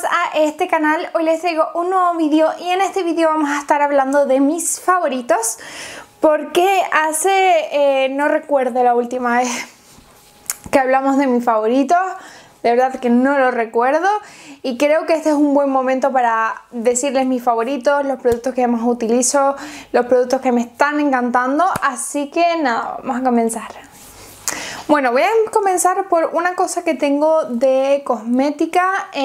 a este canal. Hoy les traigo un nuevo vídeo y en este vídeo vamos a estar hablando de mis favoritos, porque no recuerdo la última vez que hablamos de mis favoritos, de verdad que no lo recuerdo, y creo que este es un buen momento para decirles mis favoritos, los productos que más utilizo, los productos que me están encantando. Así que nada, vamos a comenzar. Bueno, voy a comenzar por una cosa que tengo de cosmética.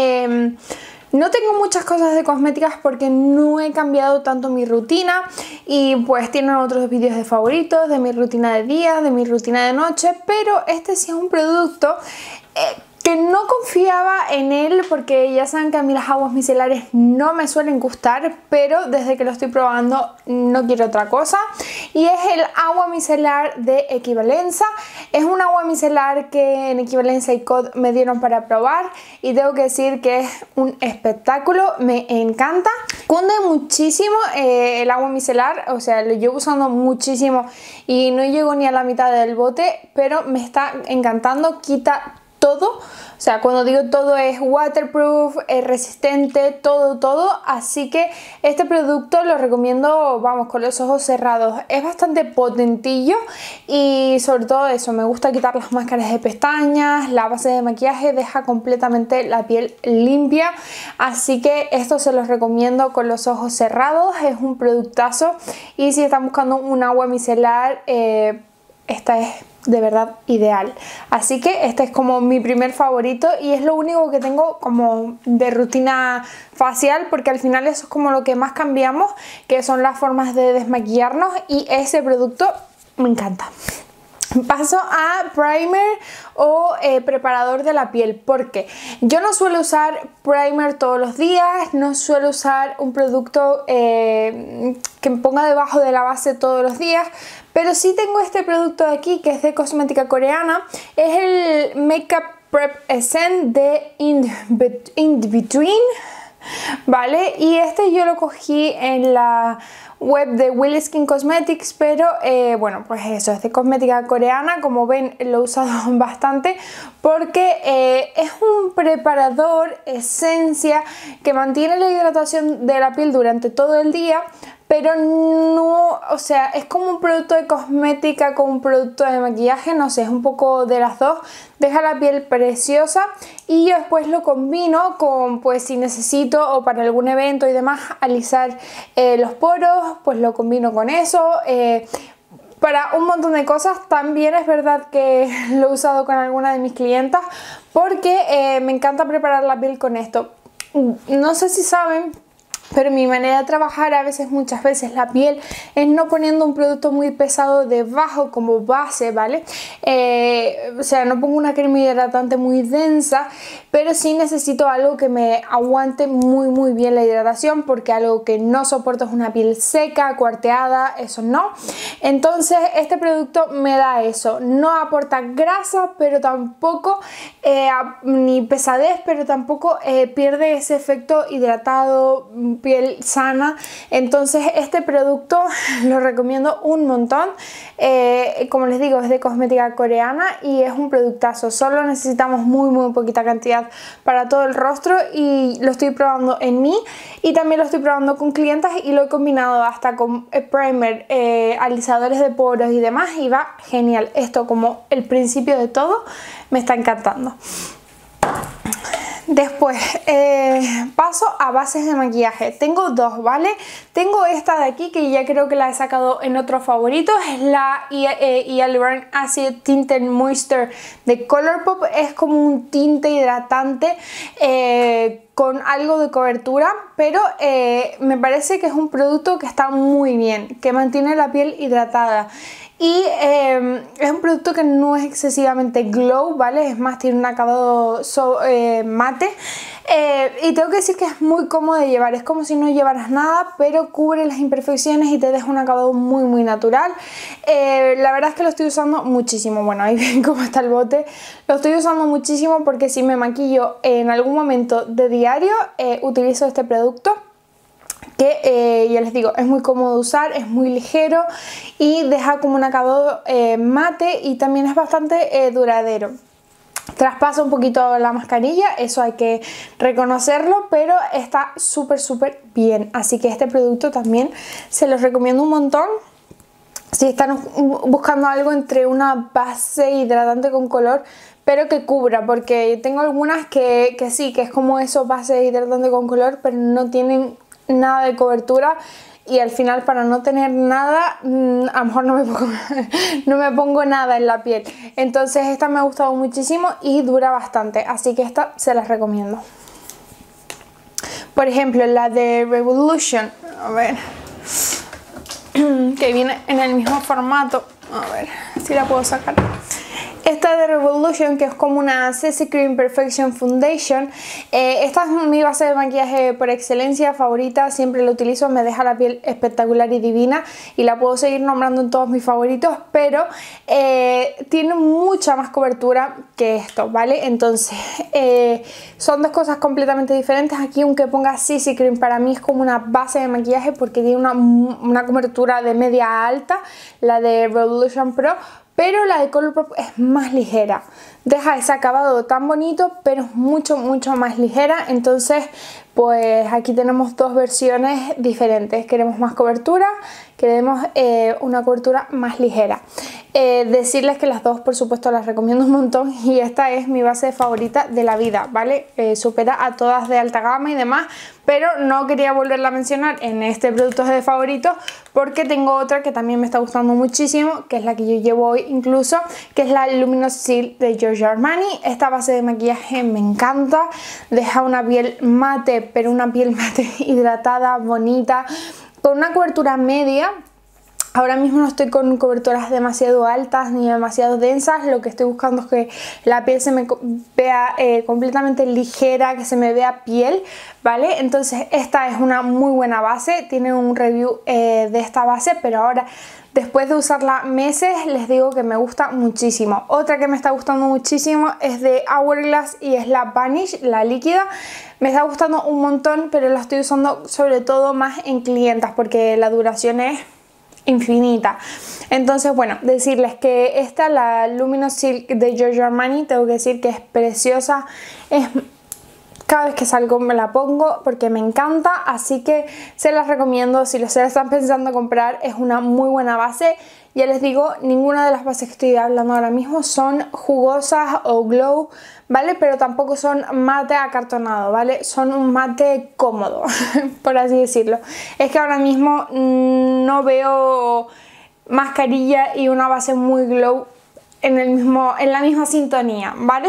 No tengo muchas cosas de cosméticas porque no he cambiado tanto mi rutina, y pues tienen otros vídeos de favoritos, de mi rutina de día, de mi rutina de noche, pero este sí es un producto que no confiaba en él, porque ya saben que a mí las aguas micelares no me suelen gustar, pero desde que lo estoy probando no quiero otra cosa, y es el agua micelar de Equivalenza. Es un agua micelar que en Equivalenza y COD me dieron para probar y tengo que decir que es un espectáculo, me encanta. Cunde muchísimo el agua micelar, o sea, lo llevo usando muchísimo y no llego ni a la mitad del bote, pero me está encantando, quita todo, o sea, cuando digo todo es waterproof, es resistente, todo, así que este producto lo recomiendo, vamos, con los ojos cerrados. Es bastante potentillo y sobre todo eso, me gusta quitar las máscaras de pestañas, la base de maquillaje, deja completamente la piel limpia, así que esto se los recomiendo con los ojos cerrados, es un productazo. Y si están buscando un agua micelar, esta es de verdad ideal, así que este es como mi primer favorito y es lo único que tengo como de rutina facial, porque al final eso es como lo que más cambiamos, que son las formas de desmaquillarnos, y ese producto me encanta. Paso a primer o preparador de la piel, porque yo no suelo usar primer todos los días, no suelo usar un producto que me ponga debajo de la base todos los días, pero sí tengo este producto de aquí que es de cosmética coreana, es el Makeup Prep Essence de In Between, ¿vale? Y este yo lo cogí en la web de Will Skin Cosmetics, pero bueno, pues eso, es de cosmética coreana. Como ven, lo he usado bastante porque es un preparador esencia que mantiene la hidratación de la piel durante todo el día, pero no, o sea, es como un producto de cosmética con un producto de maquillaje, no sé, es un poco de las dos, deja la piel preciosa. Y yo después lo combino con, pues si necesito o para algún evento y demás, alisar los poros, pues lo combino con eso. Para un montón de cosas. También es verdad que lo he usado con alguna de mis clientas porque me encanta preparar la piel con esto. No sé si saben, pero mi manera de trabajar muchas veces la piel es no poniendo un producto muy pesado debajo como base, ¿vale? O sea, no pongo una crema hidratante muy densa, pero sí necesito algo que me aguante muy bien la hidratación, porque algo que no soporto es una piel seca, cuarteada, eso no. Entonces este producto me da eso, no aporta grasa, pero tampoco ni pesadez, pero tampoco pierde ese efecto hidratado, piel sana. Entonces este producto lo recomiendo un montón. Como les digo, es de cosmética coreana y es un productazo. Solo necesitamos muy poquita cantidad para todo el rostro, y lo estoy probando en mí y también lo estoy probando con clientas, y lo he combinado hasta con primer, alisadores de poros y demás, y va genial. Esto, como el principio de todo, me está encantando. Después paso a bases de maquillaje. Tengo dos, ¿vale? Tengo esta de aquí que ya creo que la he sacado en otros favoritos, es la Hyaluronic Acid Tinted Moisture de Colourpop. Es como un tinte hidratante con algo de cobertura, pero me parece que es un producto que está muy bien, que mantiene la piel hidratada. Y es un producto que no es excesivamente glow, ¿vale? Es más, tiene un acabado mate. Y tengo que decir que es muy cómodo de llevar, es como si no llevaras nada, pero cubre las imperfecciones y te deja un acabado muy natural. La verdad es que lo estoy usando muchísimo. Bueno, ahí ven cómo está el bote. Lo estoy usando muchísimo porque si me maquillo en algún momento de diario, utilizo este producto, que ya les digo, es muy cómodo de usar, es muy ligero y deja como un acabado mate, y también es bastante duradero. traspasa un poquito la mascarilla, eso hay que reconocerlo, pero está súper bien. Así que este producto también se los recomiendo un montón. Si están buscando algo entre una base hidratante con color, pero que cubra, porque tengo algunas que sí, que es como eso, base hidratante con color, pero no tienen nada de cobertura. Y al final, para no tener nada, a lo mejor no me pongo nada en la piel. Entonces esta me ha gustado muchísimo y dura bastante, así que esta se las recomiendo. Por ejemplo, la de Revolution, a ver, que viene en el mismo formato, a ver si la puedo sacar. Esta de Revolution, que es como una CC Cream Perfection Foundation, esta es mi base de maquillaje por excelencia, favorita, siempre la utilizo, me deja la piel espectacular y divina y la puedo seguir nombrando en todos mis favoritos, pero tiene mucha más cobertura que esto, ¿vale? Entonces son dos cosas completamente diferentes. Aquí, aunque ponga CC Cream, para mí es como una base de maquillaje porque tiene una cobertura de media a alta, la de Revolution Pro, pero la de Colourpop es más ligera, deja ese acabado tan bonito, pero es mucho más ligera. Entonces pues aquí tenemos dos versiones diferentes, queremos más cobertura, queremos una cobertura más ligera. Decirles que las dos, por supuesto, las recomiendo un montón y esta es mi base favorita de la vida, ¿vale? Supera a todas de alta gama y demás, pero no quería volverla a mencionar en este producto de favoritos porque tengo otra que también me está gustando muchísimo, que es la que yo llevo hoy incluso, que es la Luminous Silk de Giorgio Armani. Esta base de maquillaje me encanta, deja una piel mate, pero una piel mate hidratada, bonita, con una cobertura media. Ahora mismo no estoy con coberturas demasiado altas ni demasiado densas, lo que estoy buscando es que la piel se me vea completamente ligera, que se me vea piel, ¿vale? Entonces esta es una muy buena base, tiene un review de esta base, pero ahora después de usarla meses les digo que me gusta muchísimo. Otra que me está gustando muchísimo es de Hourglass y es la Vanish, la líquida. Me está gustando un montón, pero la estoy usando sobre todo más en clientas porque la duración es infinita. Entonces, bueno, decirles que esta, la Luminous Silk de Giorgio Armani, tengo que decir que es preciosa, cada vez que salgo me la pongo porque me encanta, así que se las recomiendo. Si se la están pensando comprar, es una muy buena base. Ya les digo, ninguna de las bases que estoy hablando ahora mismo son jugosas o glow, ¿vale? Pero tampoco son mate acartonado, ¿vale? Son un mate cómodo, por así decirlo. Es que ahora mismo no veo mascarilla y una base muy glow en la misma sintonía, ¿vale?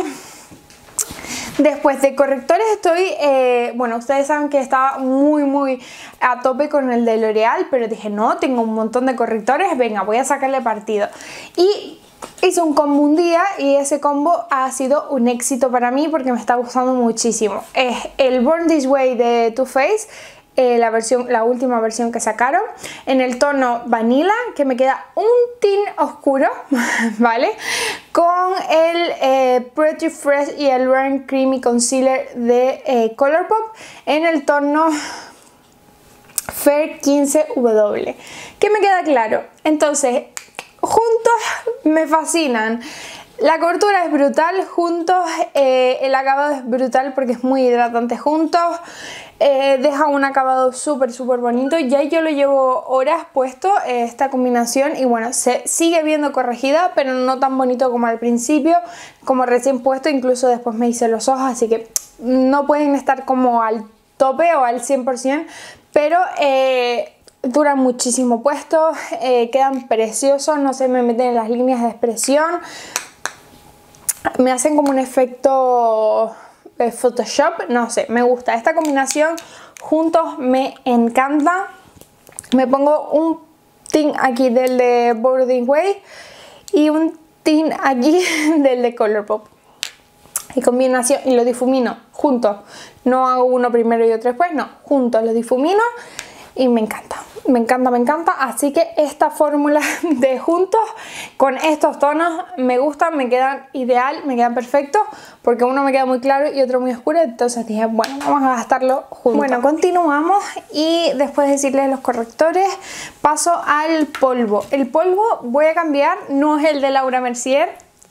Después de correctores estoy, bueno, ustedes saben que estaba muy a tope con el de L'Oreal, pero dije no, tengo un montón de correctores, venga, voy a sacarle partido. Y hice un combo un día y ese combo ha sido un éxito para mí porque me está gustando muchísimo. Es el Born This Way de Too Faced, la última versión que sacaron, en el tono vanilla, que me queda un tin oscuro, ¿vale? Con el Pretty Fresh y el Rare Creamy Concealer de Colourpop en el tono Fair 15W. ¿Qué me queda claro? Entonces, juntos me fascinan. La cobertura es brutal, juntos el acabado es brutal porque es muy hidratante juntos, deja un acabado súper bonito. Ya yo lo llevo horas puesto esta combinación y bueno, se sigue viendo corregida, pero no tan bonito como al principio, como recién puesto. Incluso después me hice los ojos, así que no pueden estar como al tope o al 100%, pero duran muchísimo puestos, quedan preciosos, no se me meten en las líneas de expresión. Me hacen como un efecto Photoshop, no sé, me gusta. Esta combinación juntos me encanta. Me pongo un tint aquí del de Born This Way y un tint aquí del de Colourpop. Y combinación, y lo difumino juntos. No hago uno primero y otro después, no, juntos los difumino y me encanta. Me encanta, así que esta fórmula de juntos con estos tonos me gustan, me quedan ideal, me quedan perfectos, porque uno me queda muy claro y otro muy oscuro. Entonces dije, bueno, vamos a gastarlo juntos. Bueno, continuamos y después de decirles los correctores, paso al polvo. El polvo voy a cambiar, no es el de Laura Mercier,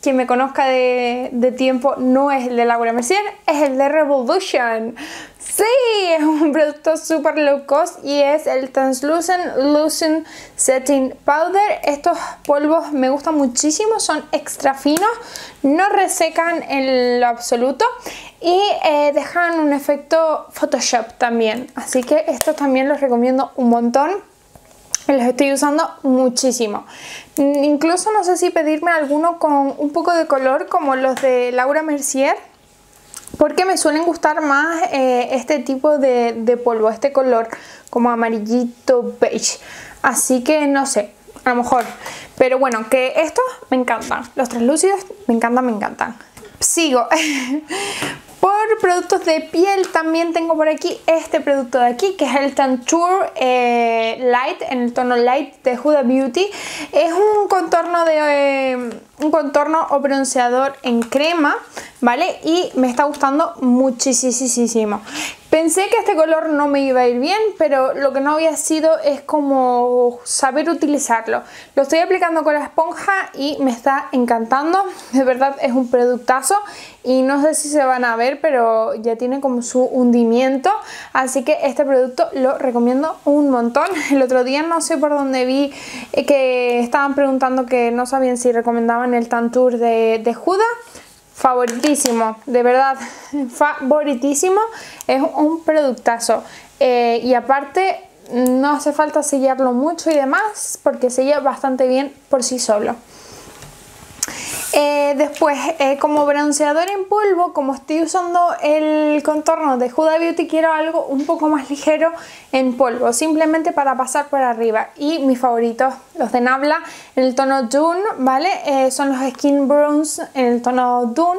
quien me conozca de tiempo, no es el de Laura Mercier, es el de Revolution. Sí, es un producto super low cost y es el Translucent Lotion Setting Powder. Estos polvos me gustan muchísimo, son extra finos, no resecan en lo absoluto y dejan un efecto Photoshop también. Así que estos también los recomiendo un montón. Los estoy usando muchísimo. Incluso no sé si pedirme alguno con un poco de color como los de Laura Mercier, porque me suelen gustar más este tipo de polvo, este color como amarillito beige. Así que no sé, a lo mejor. Pero bueno, que estos me encantan. Los translúcidos me encantan. Sigo. Por productos de piel también tengo por aquí este producto de aquí, que es el Tantour Light, en el tono Light de Huda Beauty. Es un contorno o bronceador en crema, ¿vale? Y me está gustando muchísimo. Pensé que este color no me iba a ir bien, pero lo que no había sido es como saber utilizarlo. Lo estoy aplicando con la esponja y me está encantando. De verdad es un productazo y no sé si se van a ver, pero ya tiene como su hundimiento. Así que este producto lo recomiendo un montón. El otro día no sé por dónde vi que estaban preguntando que no sabían si recomendaban el Tantour de Huda. Favoritísimo, de verdad, favoritísimo. Es un productazo y aparte no hace falta sellarlo mucho y demás, porque sella bastante bien por sí solo. Después, como bronceador en polvo, como estoy usando el contorno de Huda Beauty, quiero algo un poco más ligero en polvo, simplemente para pasar por arriba. Y mis favoritos, los de Nabla en el tono Dune, ¿vale? Son los Skin Bronze en el tono Dune.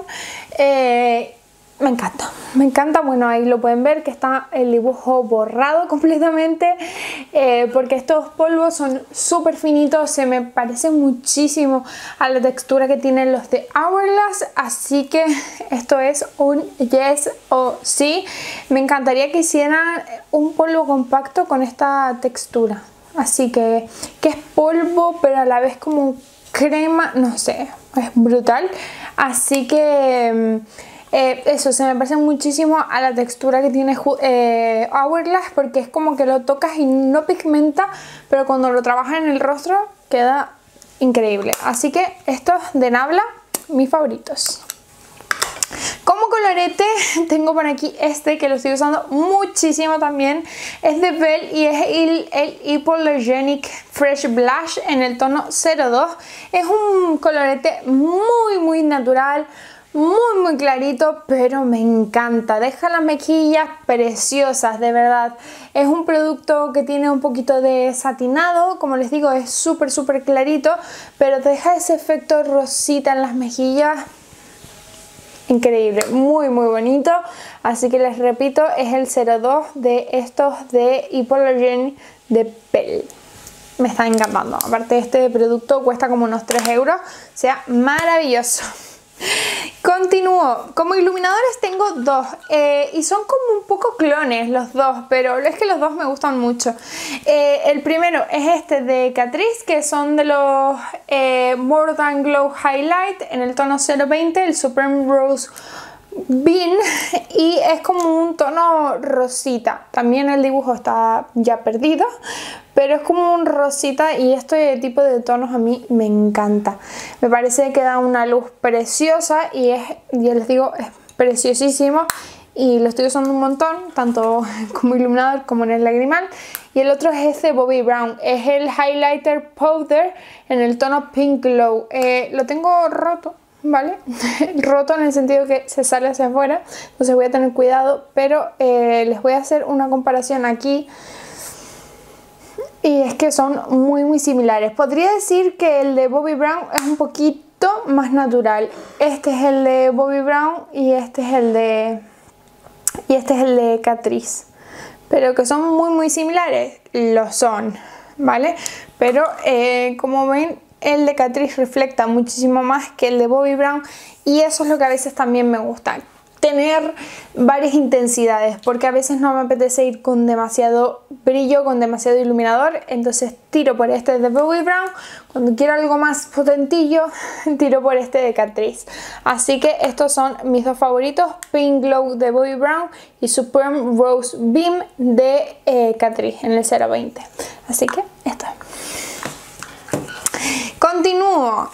Me encanta, bueno, ahí lo pueden ver que está el dibujo borrado completamente, porque estos polvos son súper finitos, se me parecen muchísimo a la textura que tienen los de Hourglass, así que esto es un yes o sí. Me encantaría que hicieran un polvo compacto con esta textura, así que es polvo pero a la vez como crema, no sé, es brutal, así que eso, se me parece muchísimo a la textura que tiene Hourglass, porque es como que lo tocas y no pigmenta, pero cuando lo trabajas en el rostro queda increíble. Así que estos de Nabla, mis favoritos. Como colorete tengo por aquí este que lo estoy usando muchísimo también. Es de Belle y es el Hypoallergenic Fresh Blush en el tono 02. Es un colorete muy natural, muy clarito, pero me encanta. Deja las mejillas preciosas, de verdad. Es un producto que tiene un poquito de satinado, como les digo, es súper clarito, pero te deja ese efecto rosita en las mejillas. Increíble, muy bonito. Así que les repito, es el 02 de estos de Hypoallergenic de Belle. Me está encantando. Aparte, este producto cuesta como unos 3 euros, o sea, maravilloso. Continúo. Como iluminadores tengo dos y son como un poco clones los dos, pero es que los dos me gustan mucho. El primero es este de Catrice, que son de los More Than Glow Highlight en el tono 020, el Supreme Rose Bean, y es como un tono rosita. También el dibujo está ya perdido, pero es como un rosita y este tipo de tonos a mí me encanta. Me parece que da una luz preciosa y ya les digo, es preciosísimo y lo estoy usando un montón, tanto como iluminador como en el lagrimal. Y el otro es este Bobbi Brown, es el Highlighter Powder en el tono Pink Glow. Lo tengo roto, ¿vale? Roto en el sentido que se sale hacia afuera, entonces voy a tener cuidado, pero les voy a hacer una comparación aquí. Y es que son muy similares. Podría decir que el de Bobbi Brown es un poquito más natural. Este es el de Bobbi Brown y este es el de Catrice. Pero que son muy similares, lo son, ¿vale? Pero como ven, el de Catrice refleja muchísimo más que el de Bobbi Brown y eso es lo que a veces también me gusta. tener varias intensidades, porque a veces no me apetece ir con demasiado brillo, con demasiado iluminador, entonces tiro por este de Bobbi Brown. Cuando quiero algo más potentillo, tiro por este de Catrice. Así que estos son mis dos favoritos, Pink Glow de Bobbi Brown y Supreme Rose Beam de Catrice en el 020. Así que esto. Continúo.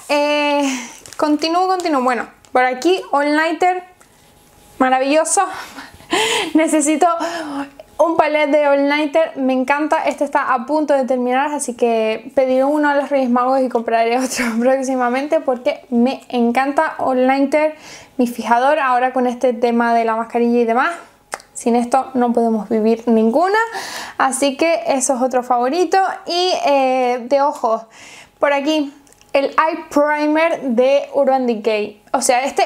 Bueno, por aquí All Nighter. Maravilloso. Necesito un palet de All Nighter. Me encanta. Este está a punto de terminar, así que pediré uno a los Reyes Magos y compraré otro próximamente porque me encanta All Nighter, mi fijador. Ahora con este tema de la mascarilla y demás, sin esto no podemos vivir ninguna. Así que eso es otro favorito. Y de ojos, por aquí el Eye Primer de Urban Decay. O sea, este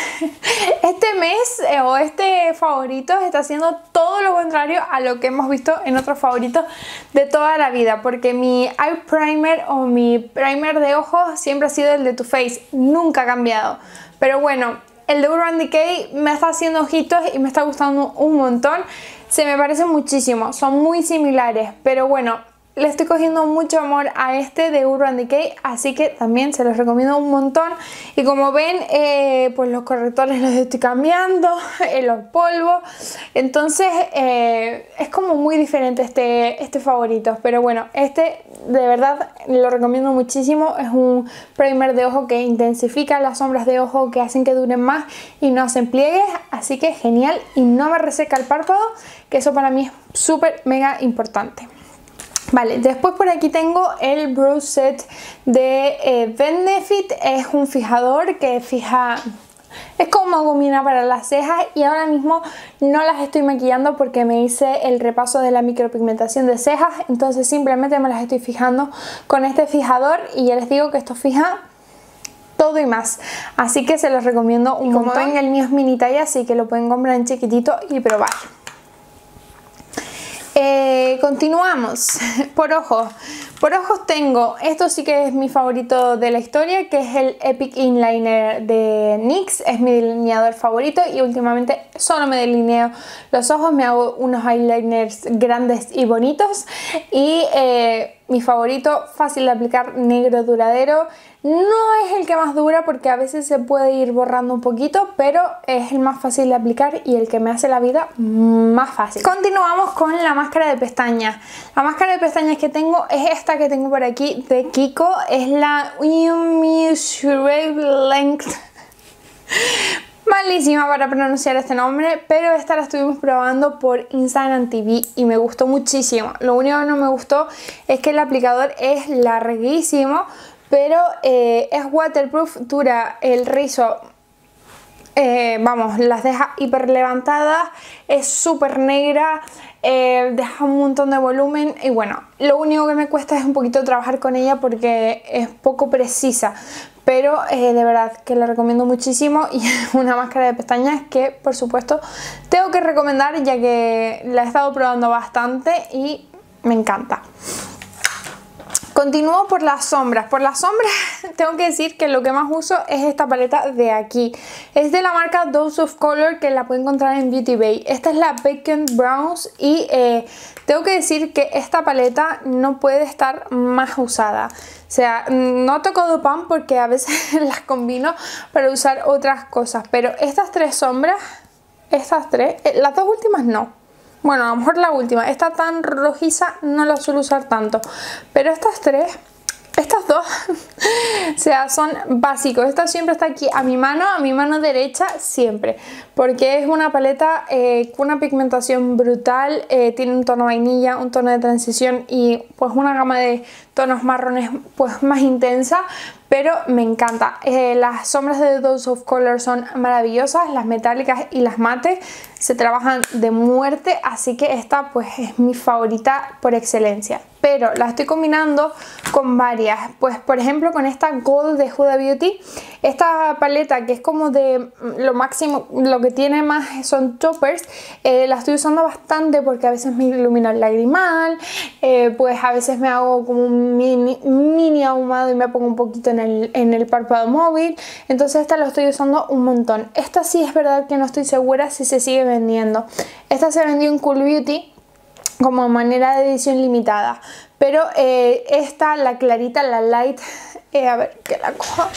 mes o este favorito está haciendo todo lo contrario a lo que hemos visto en otros favoritos de toda la vida. Porque mi Eye Primer o mi primer de ojos siempre ha sido el de Too Faced. Nunca ha cambiado. Pero bueno, el de Urban Decay me está haciendo ojitos y me está gustando un montón. Se me parecen muchísimo. Son muy similares. Pero bueno, le estoy cogiendo mucho amor a este de Urban Decay, así que también se los recomiendo un montón. Y como ven, pues los correctores los estoy cambiando, los polvos. Entonces es como muy diferente este favorito. Pero bueno, este de verdad lo recomiendo muchísimo. Es un primer de ojo que intensifica las sombras de ojo, que hacen que duren más y no hacen pliegues. Así que genial, y no me reseca el párpado, que eso para mí es súper mega importante. Vale, después por aquí tengo el Brow Set de Benefit. Es un fijador que fija, es como gomina para las cejas, y ahora mismo no las estoy maquillando porque me hice el repaso de la micropigmentación de cejas, entonces simplemente me las estoy fijando con este fijador y ya les digo que esto fija todo y más, así que se los recomiendo un montón. Como ven, el mío es mini talla, así que lo pueden comprar en chiquitito y probar. Continuamos. Por ojos tengo, esto sí que es mi favorito de la historia, que es el Epic Inliner de NYX. Es mi delineador favorito y últimamente solo me delineo los ojos, me hago unos eyeliners grandes y bonitos. Y mi favorito, fácil de aplicar, negro duradero. No es el que más dura porque a veces se puede ir borrando un poquito, pero es el más fácil de aplicar y el que me hace la vida más fácil. Continuamos con la máscara de pestañas. La máscara de pestañas que tengo es esta que tengo por aquí de Kiko. Es la Immeasurable Length. Malísima para pronunciar este nombre, pero esta la estuvimos probando por Instagram TV y me gustó muchísimo. Lo único que no me gustó es que el aplicador es larguísimo, pero es waterproof, dura el rizo, vamos, las deja hiper levantadas, es súper negra, deja un montón de volumen y bueno, lo único que me cuesta es un poquito trabajar con ella porque es poco precisa, pero de verdad que la recomiendo muchísimo y es una máscara de pestañas que por supuesto tengo que recomendar ya que la he estado probando bastante y me encanta. Continúo por las sombras. Por las sombras tengo que decir que lo que más uso es esta paleta de aquí. Es de la marca Dose of Color, que la pueden encontrar en Beauty Bay. Esta es la Vacant Browns y tengo que decir que esta paleta no puede estar más usada. O sea, no toco Dupan porque a veces las combino para usar otras cosas. Pero estas tres sombras, estas tres, las dos últimas no. Bueno, a lo mejor la última, esta tan rojiza no la suelo usar tanto, pero estas tres, estas dos, o sea, son básicos. Esta siempre está aquí a mi mano derecha siempre, porque es una paleta con una pigmentación brutal, tiene un tono vainilla, un tono de transición y pues una gama de tonos marrones pues más intensa, pero me encanta. Las sombras de Dose of Color son maravillosas, las metálicas y las mates se trabajan de muerte, así que esta pues es mi favorita por excelencia. Pero la estoy combinando con varias, pues por ejemplo con esta Gold de Huda Beauty, esta paleta que es como de lo máximo, lo que tiene más son toppers, la estoy usando bastante porque a veces me ilumino el lagrimal, pues a veces me hago como un un mini ahumado y me pongo un poquito en el párpado móvil. Entonces esta lo estoy usando un montón. Esta sí es verdad que no estoy segura si se sigue vendiendo. Esta se vendió en Cool Beauty como manera de edición limitada, pero esta, la clarita, la light, a ver que la coja,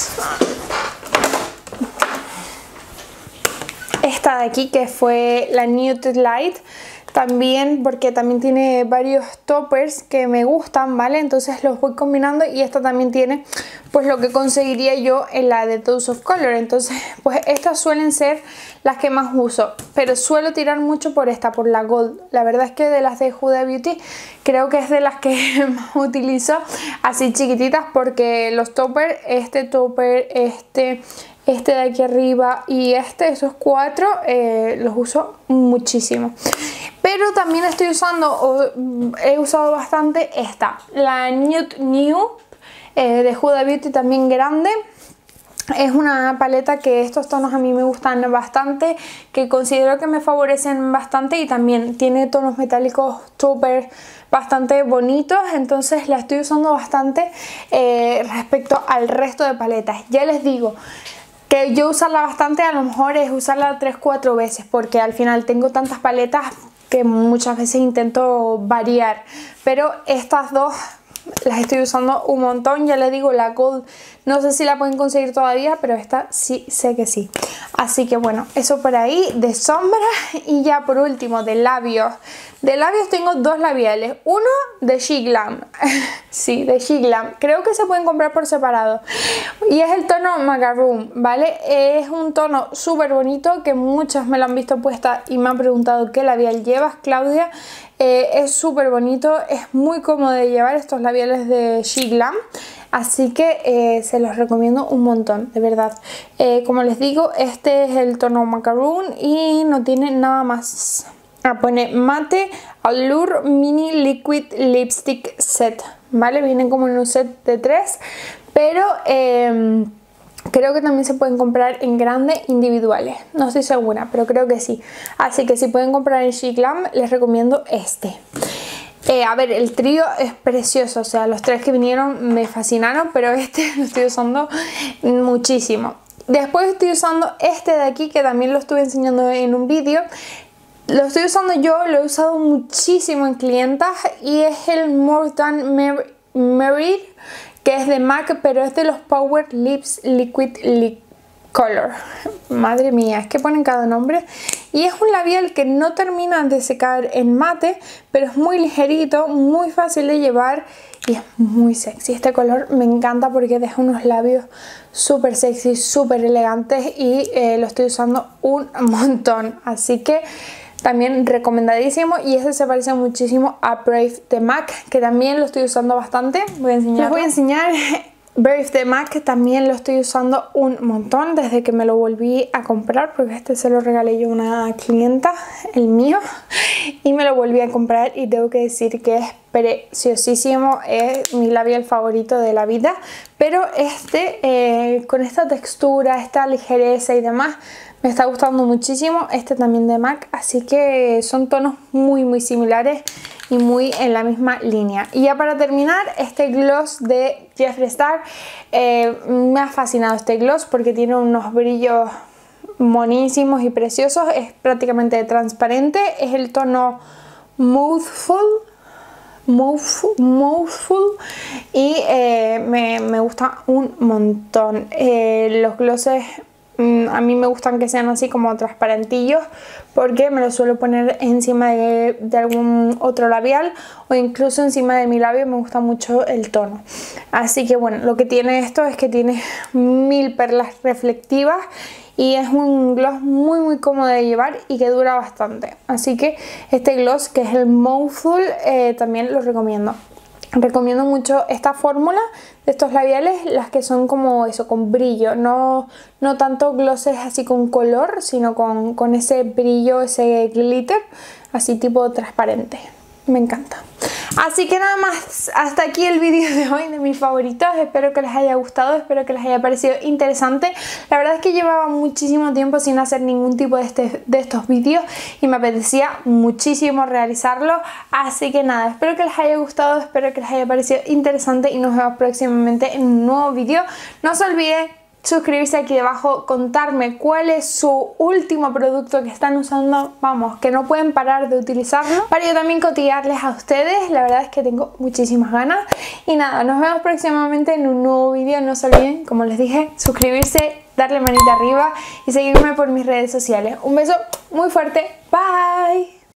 esta de aquí que fue la Nude Light, también porque también tiene varios toppers que me gustan, ¿vale? Entonces los voy combinando y esta también tiene pues lo que conseguiría yo en la de Dose of Color. Entonces pues estas suelen ser las que más uso, pero suelo tirar mucho por esta, por la Gold. La verdad es que de las de Huda Beauty creo que es de las que más utilizo así chiquititas, porque los toppers, este topper, este de aquí arriba y esos cuatro los uso muchísimo. Pero también estoy usando, o he usado bastante esta, la Nude de Huda Beauty, también grande. Es una paleta que estos tonos a mí me gustan bastante, que considero que me favorecen bastante, y también tiene tonos metálicos súper bastante bonitos, entonces la estoy usando bastante respecto al resto de paletas. Ya les digo que yo usarla bastante a lo mejor es usarla 3-4 veces, porque al final tengo tantas paletas que muchas veces intento variar, pero estas dos las estoy usando un montón. Ya les digo, la Gold no sé si la pueden conseguir todavía, pero esta sí sé que sí. Así que bueno, eso por ahí de sombra. Y ya por último, de labios. De labios tengo dos labiales. Uno de She Glam. Sí, de She Glam. Creo que se pueden comprar por separado. Y es el tono Macaroon, ¿vale? Es un tono súper bonito que muchas me lo han visto puesta y me han preguntado qué labial llevas, Claudia. Es súper bonito, es muy cómodo de llevar estos labiales de She Glam. Así que se los recomiendo un montón, de verdad. Como les digo, este es el tono Macaroon y no tiene nada más. Pone Mate Allure Mini Liquid Lipstick Set, ¿vale? Vienen como en un set de 3, pero creo que también se pueden comprar en grande individuales. No estoy segura, pero creo que sí. Así que si pueden comprar en She Glam, les recomiendo este. A ver, el trío es precioso, o sea, los tres que vinieron me fascinaron, pero este lo estoy usando muchísimo. Después estoy usando este de aquí, que también lo estuve enseñando en un vídeo. Lo estoy usando yo, lo he usado muchísimo en clientas, y es el More Than Married, que es de MAC, pero es de los Power Lips Liquid Color. Madre mía, es que ponen cada nombre. Y es un labial que no termina de secar en mate, pero es muy ligerito, muy fácil de llevar y es muy sexy. Este color me encanta porque deja unos labios súper sexy, súper elegantes, y lo estoy usando un montón. Así que también recomendadísimo, y ese se parece muchísimo a Brave de MAC, que también lo estoy usando bastante. Les voy a enseñar Brave de MAC, también lo estoy usando un montón desde que me lo volví a comprar, porque este se lo regalé yo a una clienta, el mío, y me lo volví a comprar y tengo que decir que es preciosísimo, es mi labial favorito de la vida. Pero este con esta textura, esta ligereza y demás, me está gustando muchísimo. Este también de MAC, así que son tonos muy similares y muy en la misma línea. Y ya para terminar, este gloss de Jeffree Star. Me ha fascinado este gloss porque tiene unos brillos monísimos y preciosos. Es prácticamente transparente. Es el tono Mouthful y me gusta un montón. Los glosses a mí me gustan que sean así como transparentillos, porque me los suelo poner encima de algún otro labial o incluso encima de mi labio. Me gusta mucho el tono. Así que bueno, lo que tiene esto es que tiene 1000 perlas reflectivas y es un gloss muy cómodo de llevar y que dura bastante. Así que este gloss, que es el Mouthful, también lo recomiendo. Recomiendo mucho esta fórmula de estos labiales, las que son como eso, con brillo, no tanto glosses así con color, sino con ese brillo, ese glitter, así tipo transparente. Me encanta. Así que nada más, hasta aquí el vídeo de hoy de mis favoritos. Espero que les haya gustado, espero que les haya parecido interesante. La verdad es que llevaba muchísimo tiempo sin hacer ningún tipo de estos vídeos y me apetecía muchísimo realizarlo. Así que nada, espero que les haya gustado, espero que les haya parecido interesante y nos vemos próximamente en un nuevo vídeo. No se olviden suscribirse aquí debajo, contarme cuál es su último producto que están usando, vamos, que no pueden parar de utilizarlo, para yo también cotillarles a ustedes. La verdad es que tengo muchísimas ganas. Y nada, nos vemos próximamente en un nuevo vídeo. No se olviden, como les dije, suscribirse, darle manita arriba y seguirme por mis redes sociales. Un beso muy fuerte, bye.